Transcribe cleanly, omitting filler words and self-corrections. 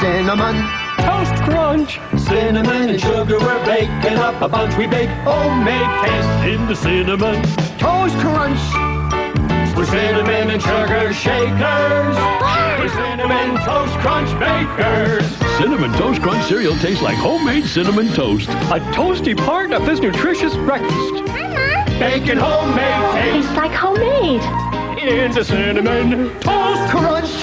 Cinnamon Toast Crunch. Cinnamon and sugar, we're baking up a bunch. We bake homemade cakes in the Cinnamon Toast Crunch. We're Cinnamon and Sugar Shakers. We're Cinnamon Toast Crunch Bakers. Cinnamon Toast Crunch cereal tastes like homemade cinnamon toast. A toasty part of this nutritious breakfast. Baking homemade cakes Tastes like homemade. in the Cinnamon Toast Crunch.